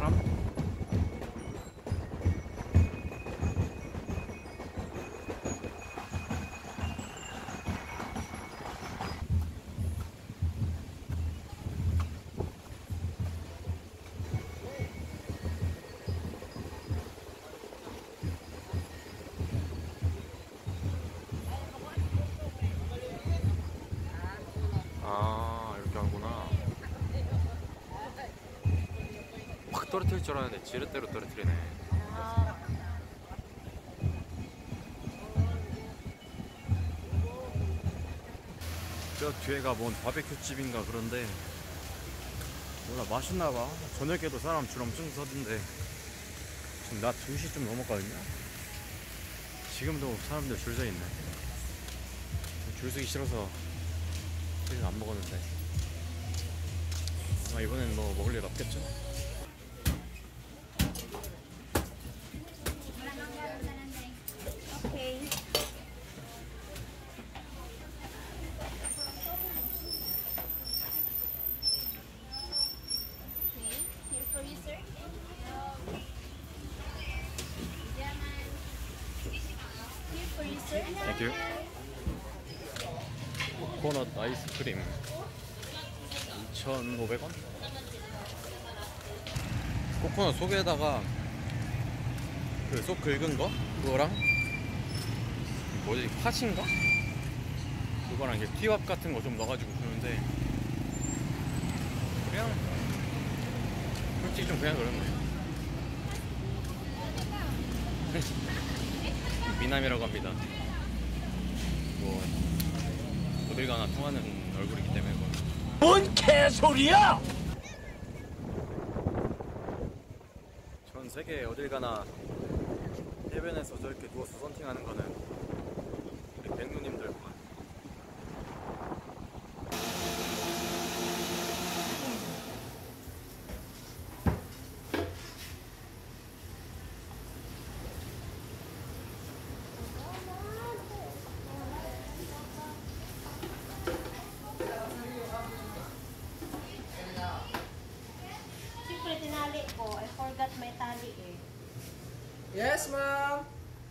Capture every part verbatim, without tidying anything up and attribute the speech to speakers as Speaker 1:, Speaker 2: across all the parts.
Speaker 1: 사람? 아, 이렇게 하는구나. 확 떨어뜨릴 줄 알았는데 지렛대로 떨어뜨리네. 저 뒤에가 뭔 바베큐 집인가 그런데 몰라, 맛있나봐. 저녁에도 사람 줄 엄청 서던데 지금 낮 두 시 좀 넘었거든요. 지금도 사람들 줄 서 있네. 줄 서기 싫어서 지금 안 먹었는데 아마 이번엔 뭐 먹을 일 없겠죠?
Speaker 2: 오케이. Here for you, sir. Here for you, sir.
Speaker 1: 땡큐. 코코넛 아이스크림 이천오백 원? 코코넛 속에다가 그 속 긁은 거? 그거랑 뭐지? 팥인가? 그거랑 이게 티밥 같은 거 좀 넣어가지고 주는데 그냥 솔직히 좀 그냥 그렇네. 미남이라고 합니다. 뭐 어딜 가나 통하는 얼굴이기 때문에.
Speaker 3: 뭔 개소리야!
Speaker 1: 전 세계 어딜 가나 해변에서 저렇게 누워서 썬팅하는 거는 우리 백누님들만.
Speaker 2: Siyempre, tinali ko. I forgot my tali eh.
Speaker 3: Yes, ma'am.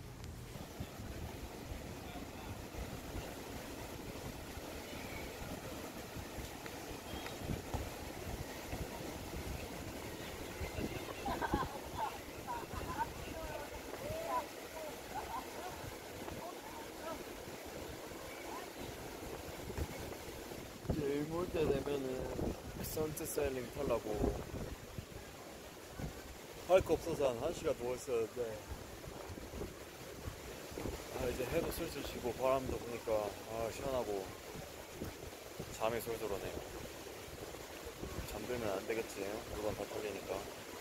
Speaker 1: 이제 일몰 때 되면은 선셋 세일링 타려고 할 거 없어서 한 1시간 누워있었는데 아 이제 해도 슬슬 지고 바람도 부니까 아 시원하고 잠이 솔솔 오네요. 잠들면 안 되겠지. 물건 다 털리니까.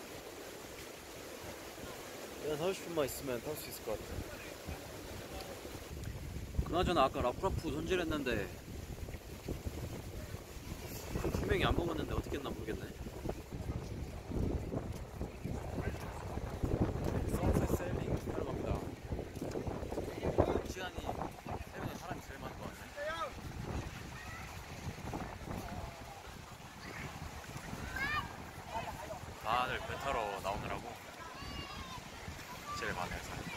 Speaker 1: 한 삼십 분만 있으면 탈 수 있을 것 같아. 그나저나 아까 라프라프 손질했는데 분명히 안 먹었는데 어떻게 했나 모르겠네. 선셋 세일링 하러 갑니다. 이 시간이 해변에 사람이 제일 많은 것 같네. 다들 배 타러 나오느라고 제일 많아요, 사람이.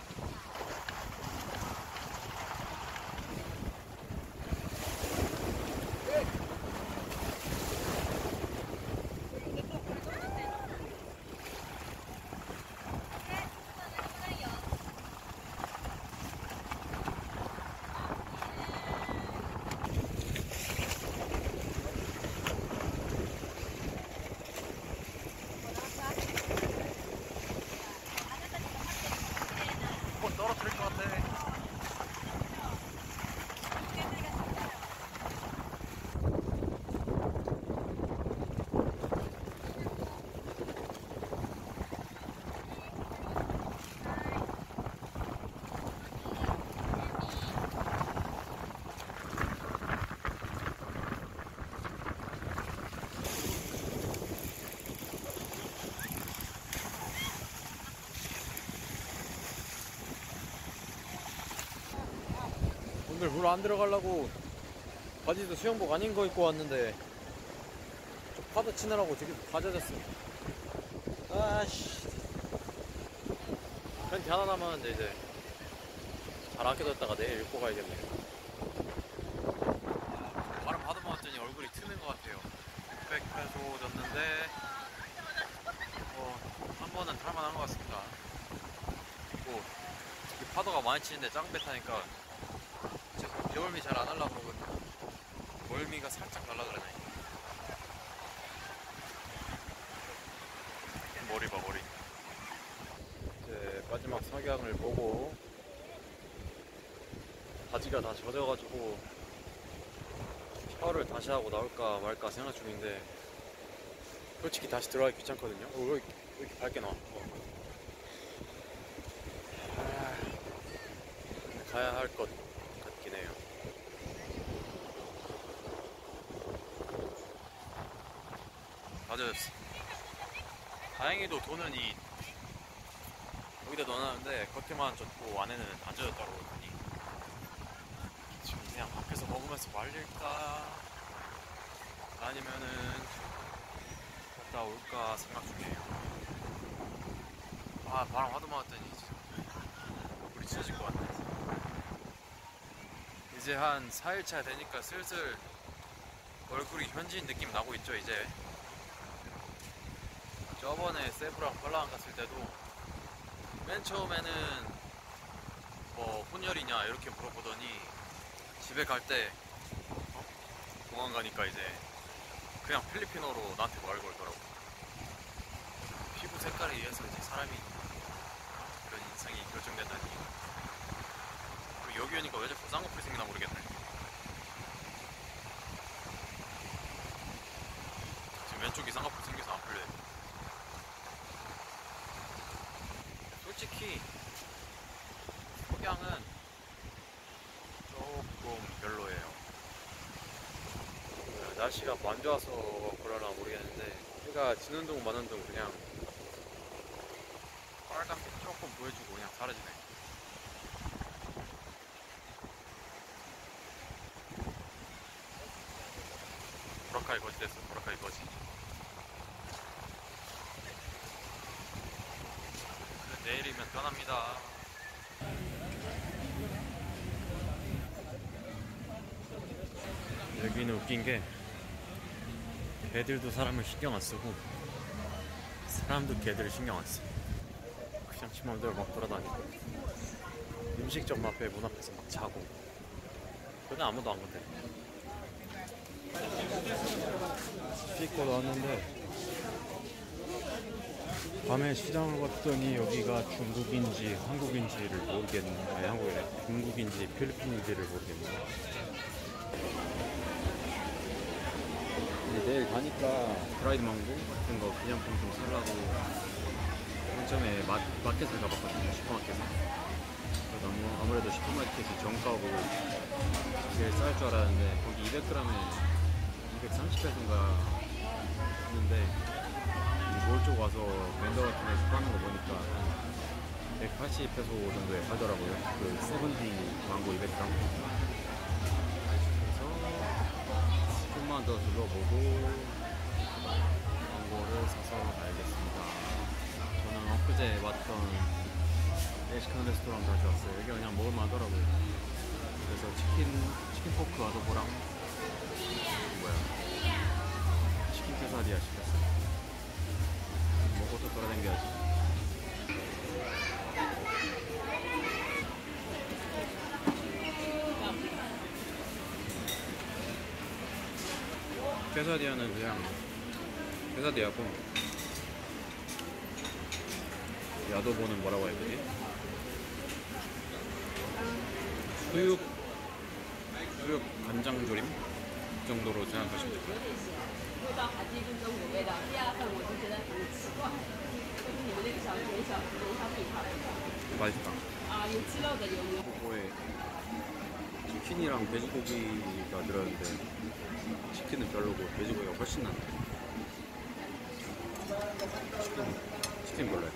Speaker 1: 곧 떨어뜨릴 것 같아. 오늘 물 안 들어가려고 바지도 수영복 아닌 거 입고 왔는데 좀 파도 치느라고 되게 다 젖었어. 물 안 들어가려고 바지 수영복 아닌 거 입고 왔는데 좀 파도 치느라고 되게 다 젖었어. 물 안 들어가려고 바지 수영복 아닌 거 입고 왔는데 좀 파도 치느라고 되게 다 젖었어. 아씨. 팬티 하나 남았는데 이제 잘 아껴뒀다가 내일 입고 가야겠네. 바람 받으면 왔더니 얼굴이 트는 것 같아요. 육백 페소 줬는데 뭐 한 번은 탈만한 것 같습니다. 그리고 이 파도가 많이 치는데 짱배 타니까 배멀미 잘 안 하려고 그러거든요. 멀미가 살짝 날라 그러네. 머리 봐 머리. 이제 마지막 석양을 보고 바지가 다 젖어가지고 샤워를 다시 하고 나올까 말까 생각 중인데 솔직히 다시 들어가기 귀찮거든요. 어, 왜, 이렇게, 왜 이렇게 밝게 나와? 어. 아, 가야 할 것 같긴 해요. 다 젖었어. 다행히도 돈은 이 여기다 넣어놨는데 겉에만 젖고 안에는 안 젖었다고 그러더니 지금 그냥 밖에서 먹으면서 말릴까 아니면은 갔다 올까 생각 중이에요. 아 바람 하도 맞았더니 물이 찢어질 것 같네. 이제 한 사 일차 되니까 슬슬 얼굴이 현지인 느낌 나고 있죠. 이제 저번에 세부랑 펄라랑 갔을 때도 맨 처음에는 뭐 혼혈이냐 이렇게 물어보더니 집에 갈 때 어? 공항 가니까 이제 그냥 필리핀어로 나한테 말 걸더라고. 피부 색깔에 의해서 이제 사람이 그런 인상이 결정된다니. 그리고 여기 오니까 왜 자꾸 쌍꺼풀이 생기나 모르겠네. 지금 왼쪽이 쌍꺼풀 생겨서 안 풀려요. 솔직히 석양은 조금 별로예요. 날씨가 안 좋아서 그러나 모르겠는데 해가 지는 둥 마는 둥 그냥 빨간빛 조금 보여주고 그냥 사라지네. 보라카이 거지 됐어. 보라카이 거지. 내일이면 떠납니다. 여기는 웃긴 게 개들도 사람을 신경 안 쓰고 사람도 개들을 신경 안 써. 그냥 지 맘대로 막 돌아다니고 음식점 앞에 문 앞에서 막 자고 그냥 아무도 안 건데. 씻고 나왔는데 밤에 시장을 갔더니 여기가 중국인지 한국인지를 모르겠네. 아니 한국이래. 중국인지 필리핀인지를 모르겠네. 내일 가니까 프라이드 망고 같은 거 기념품 좀 사려고 맨 처음에 마, 마켓을 가봤거든요. 슈퍼마켓을. 너무 아무래도 슈퍼마켓이 정가고 제일 쌀 줄 알았는데 거기 이백 그램에 이백삼십 페소인가 했는데 몰 쪽 와서 vendor 같은 데서 파는 거 보니까 백팔십 페소 정도에 팔더라고요. 그 세븐티 망고 이백 그램. 그래서 좀만 더 둘러보고 망고를 사서 가야겠습니다. 저는 엊그제 왔던 멕시칸 레스토랑 다시 왔어요. 여기 그냥 먹을만 하더라고요. 그래서 치킨, 치킨 포크 아도보랑 뭐야 치킨 케사디아 시켰어요. 먹고 또 돌아다녀야지. 케사디아는 그냥 케사디아고 야도보는 뭐라고 해야 되지? 수육 수육 간장조림 정도로 생각하시면 될 거예요.
Speaker 4: 味道还是一跟中午味道。第二份我就觉得很奇怪，就是你们那个小卷小石头它比它
Speaker 1: 맛있다.
Speaker 4: 啊有鸡肉的有牛。
Speaker 1: 그거에 치킨이랑 돼지고기가 들었는데 치킨은 별로고 돼지고기가 훨씬 낫네. 치킨, 치킨 별로야.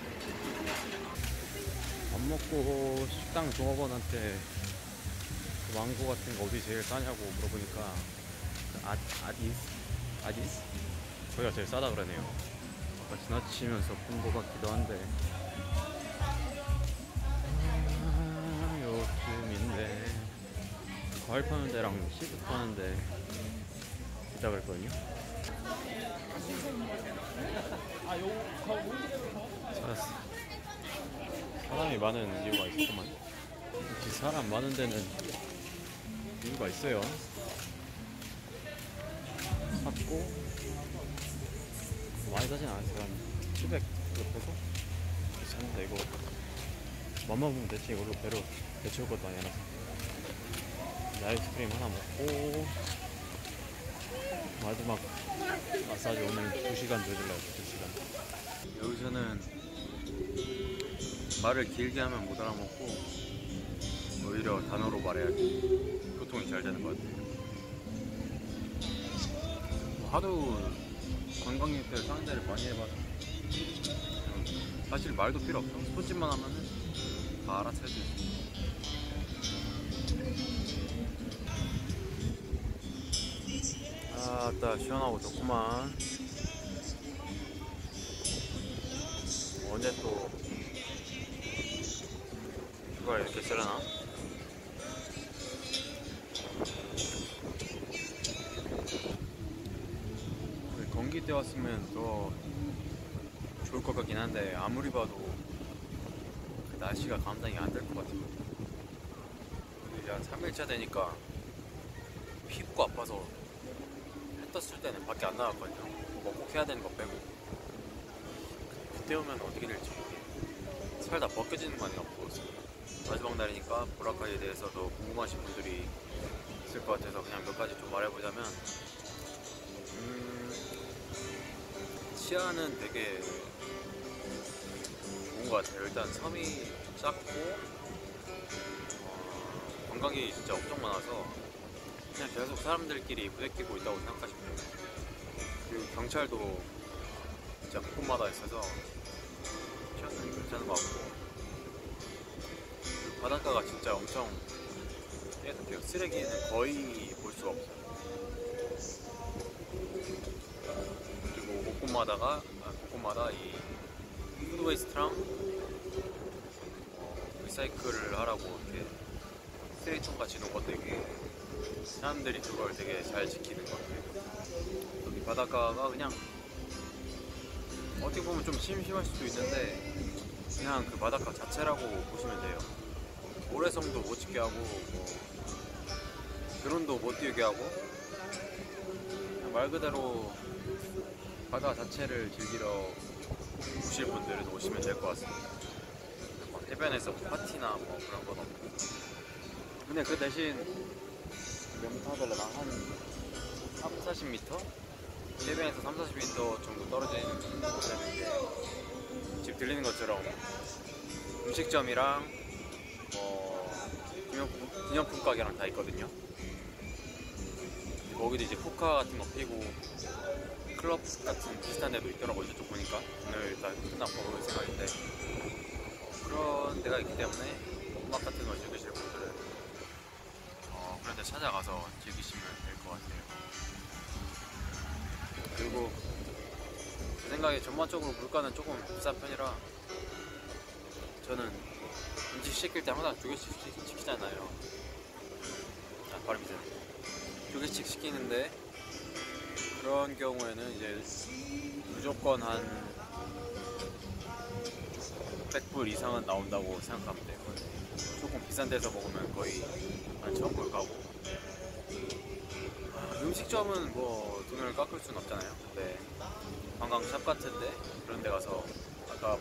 Speaker 1: 밥 먹고 식당 종업원한테 망고 같은 거 어디 제일 싸냐고 물어보니까 아, 아디스? 아디스? 거기가 제일 싸다 그러네요. 아까 지나치면서 본 거 같기도 한데 아, 요즘인데 과일 파는 데랑 시드 파는 데 있다 그랬거든요. 찾았어. 사람이 많은 이유가 있었구만. 역시 사람 많은 데는 이유가 있어요. 샀고 많이 사진 않았어요. 한 칠백 옆에서 샀는데 이거 맛만 보면 대체 이걸로 배로 배치울 것도 아니라서 아이스크림 하나 먹고 마지막 마사지 오늘 두 시간 조질러요. 두 시간. 여기서는 말을 길게 하면 못 알아먹고 오히려 단어로 말해야 소통이 잘 되는 것 같아요. 하도 관광객들 상대를 많이 해봐서 사실 말도 필요 없어. 손짓만 하면은 다 알아서 해줘요. 아따 시원하고 좋구만. 언제 또 휴가 이렇게 쓰려나? 건기 때 왔으면 더 좋을 것 같긴 한데 아무리 봐도 그 날씨가 감당이 안 될 것 같아요. 이제 한 삼 일차 되니까 피부가 아파서 해 떴을 때는 밖에 안 나갔거든요. 뭐 꼭 해야 되는 거 빼고. 그때 오면 어떻게 될지 살 다 벗겨지는 거 아닌가 보였어요. 마지막 날이니까 보라카이에 대해서도 궁금하신 분들이 있을 것 같아서 그냥 몇 가지 좀 말해보자면 음, 치아는 되게 좋은 것 같아요. 일단 섬이 작고 어, 관광객이 진짜 엄청 많아서 그냥 계속 사람들끼리 부대끼고 있다고 생각하시면 돼요. 그리고 경찰도 진짜 곳곳마다 있어서 치안은 괜찮은 것 같고 바닷가가 진짜 엄청 깨끗해요. 쓰레기는 거의 볼 수가 없어요. 그리고 곳곳마다가 아, 곳곳마다 이 푸드웨이스트랑 어, 리사이클을 하라고 이렇게 쓰레기통 같이 놓은 것도 있고 사람들이 그걸 되게 잘 지키는 것 같아요. 여기 바닷가가 그냥 어떻게 보면 좀 심심할 수도 있는데 그냥 그 바닷가 자체라고 보시면 돼요. 모래성도 못 찍게 하고 뭐 드론도 못 띄우게 하고 말 그대로 바다 자체를 즐기러 오실 분들은 오시면 될 것 같습니다. 뭐 해변에서 파티나 뭐 그런 건 없고 근데 그 대신 몇 미터 하더라나 한 삼, 사십 미터? 해변에서 삼, 사십 미터 정도 떨어진 곳에는 이제 집 들리는 것처럼 음식점이랑 뭐 기념품, 기념품 가게랑 다 있거든요. 거기도 이제 포카 같은 거 피고 클럽 같은 비슷한 데도 있더라고요. 저쪽 보니까 오늘 일단 끝나고 가볼 생각인데 어, 그런 데가 있기 때문에 음악 같은 거 즐기실 분들은 어, 그런 데 찾아가서 즐기시면 될 것 같아요. 그리고 제 생각에 전반적으로 물가는 조금 비싼 편이라 저는 음식 시킬 때 항상 두 개씩 시키잖아요. 아, 발음이 되네. 두 개씩 시키는데 그런 경우에는 이제 무조건 한 백 불 이상은 나온다고 생각하면 돼요. 조금 비싼 데서 먹으면 거의 한 천 불 가고 음식점은 뭐 돈을 깎을 수는 없잖아요. 근데 관광샵 같은데 그런 데 가서 아까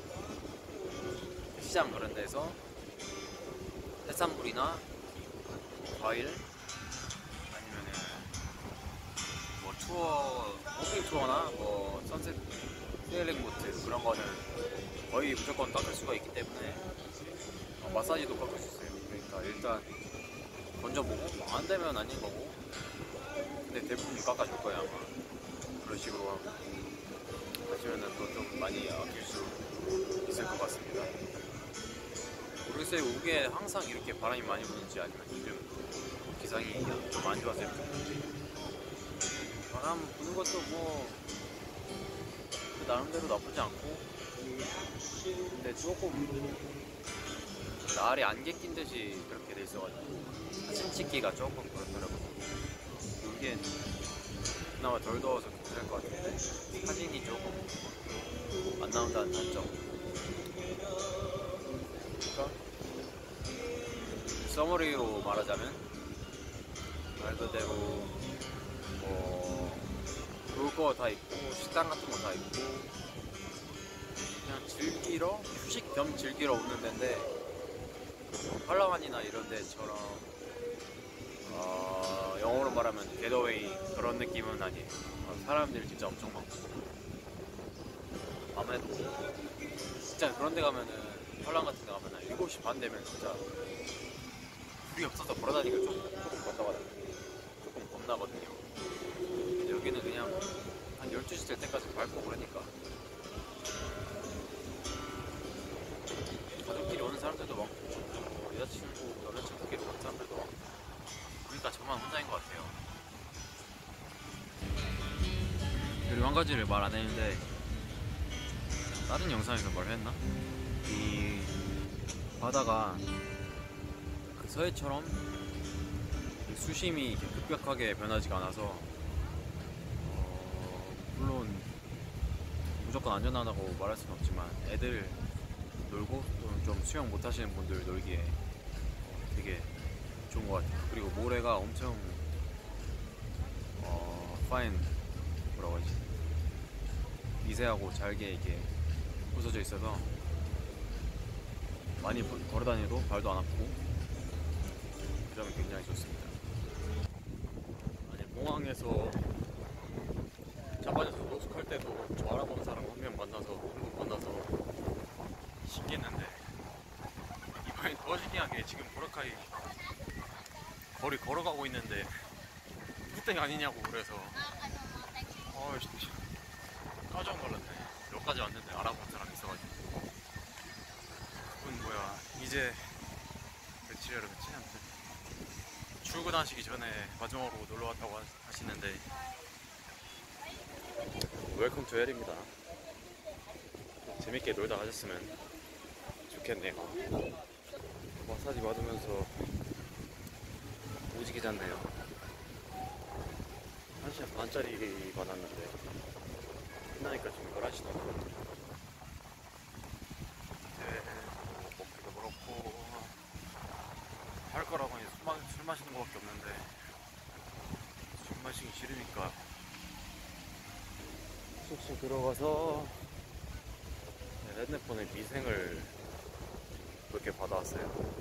Speaker 1: 시장 그런 데서 해산물이나 과일 아니면은 뭐 투어 호핑 투어나 뭐 선셋 세일링 보트 그런 거는 거의 무조건 깎을 수가 있기 때문에 어, 마사지도 깎을 수 있어요. 그러니까 일단 던져보고 뭐 안 되면 아닌 거고 근데 대부분 깎아줄 거예요 아마. 그런 식으로 하시면은 또 좀 많이 아낄 수 있을 것 같습니다. 모르겠어요. 우게 항상 이렇게 바람이 많이 부는지 아니면 요즘 기상이 좀 안 좋아서 이렇게 바람 부는 것도 뭐 나름대로 나쁘지 않고, 근데 조금 날이 안개 낀 듯이 그렇게 돼 있어가지고 사진 찍기가 조금 그렇더라고요. 이게 그나마 덜 더워서 괜찮을 것 같은데 사진이 조금 안 나온다는 단점. 그러니까 서머리로 말하자면 말 그대로 뭐 볼 거 다 있고 식당 같은 거 다 있고 그냥 즐기러 휴식 겸 즐기러 오는 데인데, 팔라완이나 이런 데처럼 어, 영어로 말하면 겟어웨이 그런 느낌은 아니에요. 사람들이 진짜 엄청 많고 밤에도 진짜 그런 데 가면은, 팔라완 같은 데 가면은 일곱 시 반 되면 진짜 불이 없어서 걸어다니기가 조금, 조금 겁나거든요. 조금 겁나거든요. 근데 여기는 그냥 한 열두 시 될 때까지 밝고 그러니까 가족끼리 오는 사람들도 많고 뭐 여자친구, 남자친구끼리 오는 사람들도 많고 그러니까 저만 혼자인 것 같아요. 그리고 한 가지를 말 안 했는데, 다른 영상에서 말 했나? 이 바다가 그 서해처럼 수심이 급격하게 변하지가 않아서 어, 물론 무조건 안전하다고 말할 수는 없지만 애들 놀고 또 좀 수영 못 하시는 분들 놀기에 되게 좋은 것 같아요. 그리고 모래가 엄청 어, 파인, 뭐라고 하지? 미세하고 잘게 이렇게 부서져 있어서 많이 걸어다니도 발도 안 아프고 그 점이 굉장히 좋습니다. 아니, 공항에서 자빠져서 노숙할 때도 저 알아보는 사람 한 명 만나서 한분 만나서 신기했는데, 이번엔 더 신기한 게 지금 보라카이 거리 걸어가고 있는데 후땡 아니냐고 그래서 어 진짜 깜짝 놀랐네. 여기까지 왔는데 알아보는 사람이 있어가지고. 그분 뭐야, 이제 며칠이라 며칠? 아무튼 출근하시기 전에 마지막으로 놀러 왔다고 하시는데, 웰컴 투 헬입니다. 재밌게 놀다 가셨으면 좋겠네요. 마사지 받으면서 오지게 잤네요. 한 시간 반짜리 받았는데 끝나니까 지금 열한 시 넘었거든요. 네, 뭐 먹기도 그렇고 할 거라고 하니 술, 마, 술 마시는 거밖에 없는데 술 마시기 싫으니까 숙소 들어가서 핸드폰에 미생을 몇 개 받아왔어요.